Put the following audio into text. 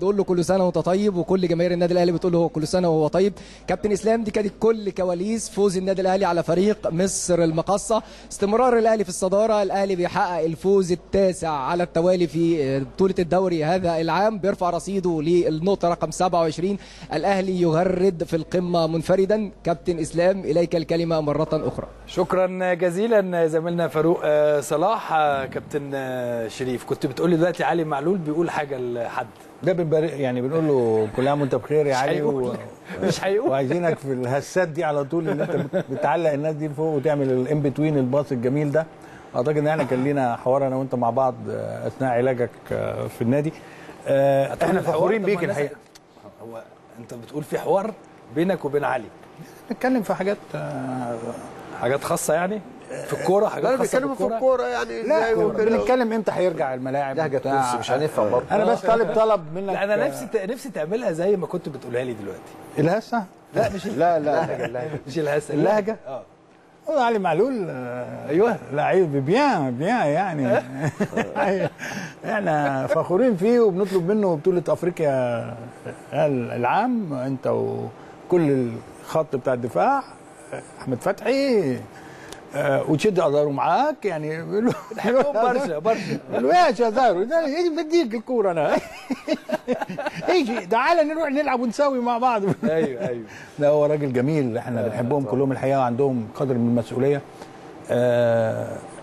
نقول له كل سنه وانت طيب، وكل جماهير النادي الاهلي بتقول له كل سنه وهو طيب. كابتن اسلام، دي كانت كل كواليس فوز النادي الاهلي على فريق مصر المقاصه، استمرار الاهلي في الصداره، الاهلي بيحقق الفوز التاسع على التوالي في بطوله الدوري هذا العام، بيرفع رصيده للنقطه رقم 27. الاهلي يغرد في القمه منفردا. كابتن اسلام اليك الكلمه مره اخرى. شكرا جزيلا زميلنا فاروق صلاح. كابتن شريف، كنت بتقول لي دلوقتي علي معلول بيقول حاجه لحد ده يعني بنقول له كل عام وانت بخير يا علي، مش هيقول وعايزينك في الهسات دي على طول، ان انت بتعلق الناس دي فوق وتعمل الان بتوين الباص الجميل ده. اعتقد ان احنا كان لينا حوار انا وانت مع بعض اثناء علاجك في النادي. احنا فخورين بيك الحقيقه. هو انت بتقول في حوار بينك وبين علي؟ نتكلم في حاجات خاصه يعني في الكوره، حاجات خاصه في الكوره يعني. لا بنتكلم امتى هيرجع الملاعب، لهجه تونسي مش هنفهم برضه. انا بس طلب منك. لا انا نفسي تعملها زي ما كنت بتقولها لي دلوقتي. الهسه؟ لا مش اللهجه مش الهسه، اللهجه. علي معلول ايوه لعيب بيان يعني. احنا فخورين فيه وبنطلب منه بطوله افريقيا العام، انت وكل الخط بتاع الدفاع، احمد فتحي، وتشد اداره معاك يعني. بنحبهم برشا قالوا ايش يا زارو ده بديك الكوره انا. ايجي تعالى نروح نلعب ونساوي مع بعض. ايوه لا هو راجل جميل، احنا بنحبهم كلهم الحقيقه، وعندهم قدر من المسؤوليه.